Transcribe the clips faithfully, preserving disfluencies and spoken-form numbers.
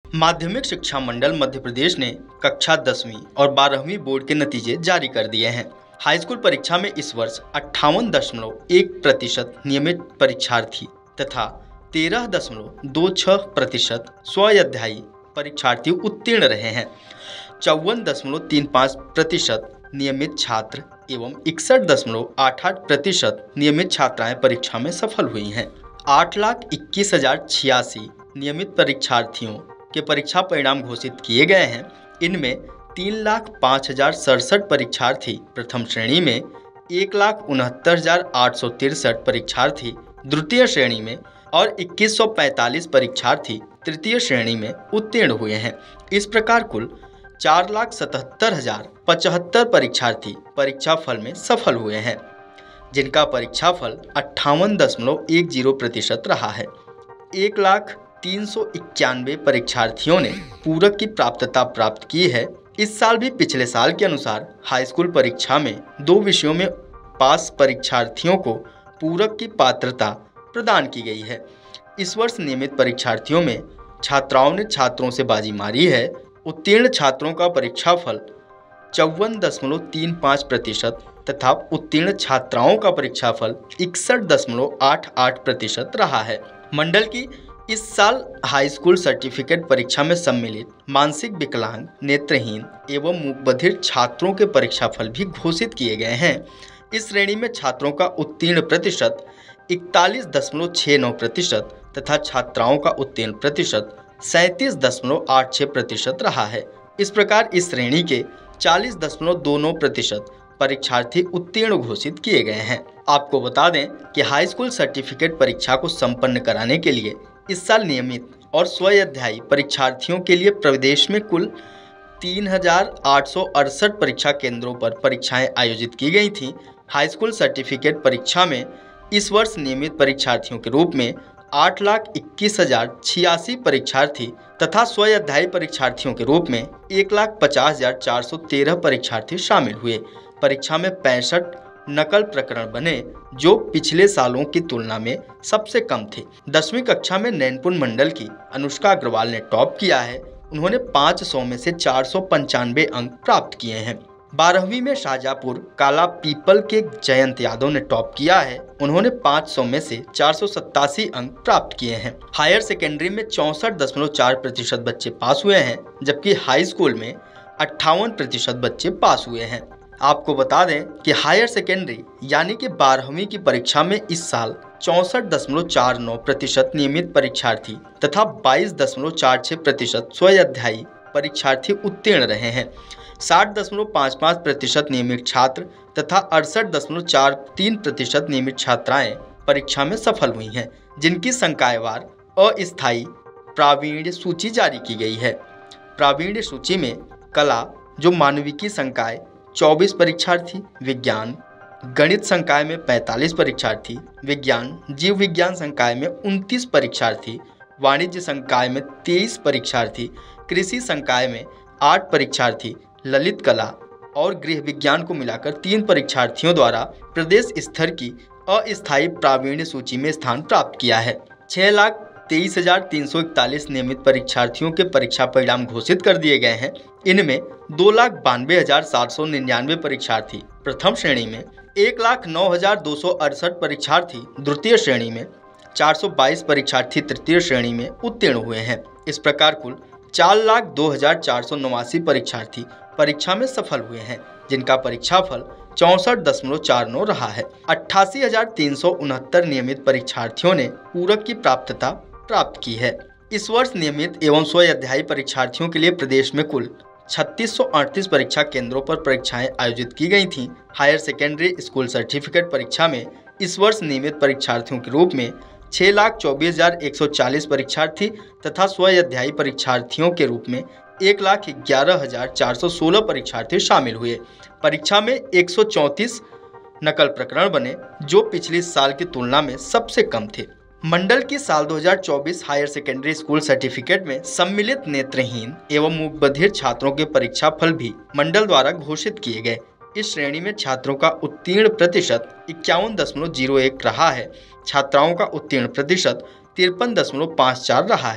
माध्यमिक शिक्षा मंडल मध्य प्रदेश ने कक्षा दसवीं और बारहवीं बोर्ड के नतीजे जारी कर दिए हैं। हाईस्कूल परीक्षा में इस वर्ष अट्ठावन दशमलव एक प्रतिशत नियमित परीक्षार्थी तथा तेरह दशमलव दो छह प्रतिशत स्वाध्यायी परीक्षार्थी उत्तीर्ण रहे हैं। चौवन दशमलव तीन पाँच प्रतिशत नियमित छात्र एवं इकसठ दशमलव आठ आठ प्रतिशत नियमित छात्राएं परीक्षा में सफल हुई हैं। आठ लाख इक्कीस हजार छियासी नियमित परीक्षार्थियों के परीक्षा परिणाम घोषित किए गए हैं। इनमें तीन लाख पाँच हजार सड़सठ परीक्षार्थी प्रथम श्रेणी में, एक लाख उनहत्तर हजार आठ सौ तिरसठ परीक्षार्थी द्वितीय श्रेणी में और इक्कीस सौ पैंतालीस परीक्षार्थी तृतीय श्रेणी में उत्तीर्ण हुए हैं। इस प्रकार कुल चार लाख सतहत्तर हजार पचहत्तर परीक्षार्थी परीक्षा फल में सफल हुए हैं, जिनका परीक्षा फल अट्ठावन दशमलव एक जीरो प्रतिशत रहा है। एक लाख तीन सौ इक्यानवे परीक्षार्थियों ने पूरक की प्राप्तता प्राप्त की है। इस साल भी पिछले साल के अनुसार हाईस्कूल परीक्षा में दो विषयों में पास परीक्षार्थियों को पूरक की पात्रता प्रदान की गई है। इस वर्ष नियमित परीक्षार्थियों में छात्राओं ने छात्रों से बाजी मारी है। उत्तीर्ण छात्रों का परीक्षाफल चौवन दशमलव तीन पाँच प्रतिशत तथा उत्तीर्ण छात्राओं का परीक्षाफल इकसठ दशमलव आठ आठ प्रतिशत रहा है। मंडल की इस साल हाईस्कूल सर्टिफिकेट परीक्षा में सम्मिलित मानसिक विकलांग, नेत्रहीन एवं मूकबधिर छात्रों के परीक्षाफल भी घोषित किए गए हैं। इस श्रेणी में छात्रों का उत्तीर्ण प्रतिशत इकतालीस दशमलव छः नौ प्रतिशत तथा छात्राओं का उत्तीर्ण प्रतिशत सैंतीस दशमलव आठ छः प्रतिशत रहा है। इस प्रकार इस श्रेणी के चालीस दशमलव दो नौ प्रतिशत परीक्षार्थी उत्तीर्ण घोषित किए गए हैं। आपको बता दें कि हाईस्कूल सर्टिफिकेट परीक्षा को संपन्न कराने के लिए इस साल नियमित और स्वाध्यायी परीक्षार्थियों के लिए प्रदेश में कुल तीन हजार आठ सौ अड़सठ परीक्षा केंद्रों पर परीक्षाएं आयोजित की गई थीं। हाईस्कूल सर्टिफिकेट परीक्षा में इस वर्ष नियमित परीक्षार्थियों के रूप में आठ लाख इक्कीस हजार छियासी परीक्षार्थी तथा स्वाध्यायी परीक्षार्थियों के रूप में एक लाख पचास हजार चार सौ तेरह परीक्षार्थी शामिल हुए। परीक्षा में पैंसठ नकल प्रकरण बने, जो पिछले सालों की तुलना में सबसे कम थे। दसवीं कक्षा में नैनपुर मंडल की अनुष्का अग्रवाल ने टॉप किया है। उन्होंने पाँच सौ में से चार सौ पंचानवे अंक प्राप्त किए हैं। बारहवीं में शाहजहाँपुर काला पीपल के जयंत यादव ने टॉप किया है। उन्होंने पाँच सौ में से चार सौ सत्तासी अंक प्राप्त किए हैं। हायर सेकेंडरी में चौंसठ दशमलव चार प्रतिशत बच्चे पास हुए हैं, जबकि हाई स्कूल में अट्ठावन प्रतिशत बच्चे पास हुए हैं। आपको बता दें कि हायर सेकेंडरी यानी कि बारहवीं की परीक्षा में इस साल चौंसठ दशमलव चार नौ प्रतिशत नियमित परीक्षार्थी तथा बाईस दशमलव चार छः प्रतिशत स्वाध्यायी परीक्षार्थी उत्तीर्ण रहे हैं। साठ दशमलव पाँच पाँच प्रतिशत नियमित छात्र तथा अड़सठ दशमलव चार तीन प्रतिशत नियमित छात्राएं परीक्षा में सफल हुई हैं, जिनकी संकायवार अस्थायी प्रावीण्य सूची जारी की गई है। प्रावीण्य सूची में कला जो मानविकी संकाय चौबीस परीक्षार्थी, विज्ञान गणित संकाय में पैंतालीस परीक्षार्थी, विज्ञान जीव विज्ञान संकाय में उनतीस परीक्षार्थी, वाणिज्य संकाय में तेईस परीक्षार्थी, कृषि संकाय में आठ परीक्षार्थी, ललित कला और गृह विज्ञान को मिलाकर तीन परीक्षार्थियों द्वारा प्रदेश स्तर की अस्थायी प्रावीण्य सूची में स्थान प्राप्त किया है। छह लाख तेईस हजार तीन सौ इकतालीस नियमित परीक्षार्थियों के परीक्षा परिणाम घोषित कर दिए गए हैं। इनमें दो लाख बानवे हजार सात सौ निन्यानवे परीक्षार्थी प्रथम श्रेणी में, एक लाख नौ हजार दो सौ अड़सठ परीक्षार्थी द्वितीय श्रेणी में, चार सौ बाईस परीक्षार्थी तृतीय श्रेणी में उत्तीर्ण हुए हैं। इस प्रकार कुल चार लाख दो हजार चार सौ नवासी परीक्षार्थी परीक्षा में सफल हुए हैं, जिनका परीक्षाफल चौंसठ दशमलव चार नौ रहा है। अट्ठासी हजार तीन सौ उनहत्तर नियमित परीक्षार्थियों ने पूरक की प्राप्तता प्राप्त की है। इस वर्ष नियमित एवं स्वाध्यायी परीक्षार्थियों के लिए प्रदेश में कुल छत्तीस सौ अड़तीस परीक्षा केंद्रों पर परीक्षाएं आयोजित की गई थीं। हायर सेकेंडरी स्कूल सर्टिफिकेट परीक्षा में इस वर्ष नियमित परीक्षार्थियों के रूप में छः लाख चौबीस हजार एक सौ चालीस परीक्षार्थी तथा स्वाध्यायी परीक्षार्थियों के रूप में एक लाख ग्यारह हजार चार सौ सोलह परीक्षार्थी शामिल हुए। परीक्षा में एक सौ चौंतीस नकल प्रकरण बने, जो पिछले साल की तुलना में सबसे कम थे। मंडल की साल दो हजार चौबीस हायर सेकेंडरी स्कूल सर्टिफिकेट में सम्मिलित नेत्रहीन एवं मूकबधिर छात्रों के परीक्षा फल भी मंडल द्वारा घोषित किए गए। इस श्रेणी में छात्रों का उत्तीर्ण प्रतिशत इक्यावन दशमलव जीरो एक रहा है। छात्राओं का उत्तीर्ण प्रतिशत तिरपन दशमलव पाँच चार रहा है।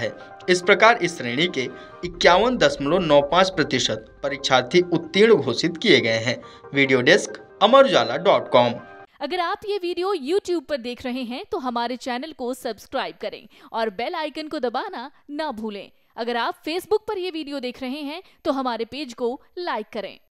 इस प्रकार इस श्रेणी के इक्यावन दशमलव नौ पाँच प्रतिशत परीक्षार्थी उत्तीर्ण घोषित किए गए हैं। Video desk Amar Ujala dot com. अगर आप ये वीडियो यूट्यूब पर देख रहे हैं तो हमारे चैनल को सब्सक्राइब करें और बेल आइकन को दबाना ना भूलें। अगर आप फेसबुक पर ये वीडियो देख रहे हैं तो हमारे पेज को लाइक करें।